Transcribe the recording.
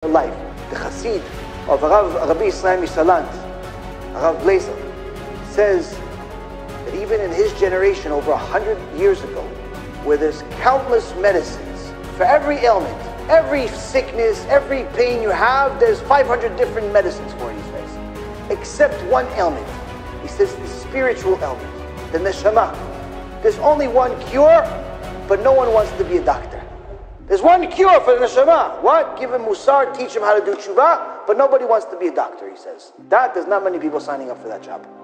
life. The Chassid of Rabbi Israel Misalant, Rav Blazer, says that even in his generation over 100 years ago, where there's countless medicines for every ailment, every sickness, every pain you have, there's 500 different medicines for it, he says, except one ailment. He says the spiritual ailment, the neshama. There's only one cure, but no one wants to be a doctor. There's one cure for the neshama. What? Give him Mussar, teach him how to do tshuva, but nobody wants to be a doctor, he says. There's not many people signing up for that job.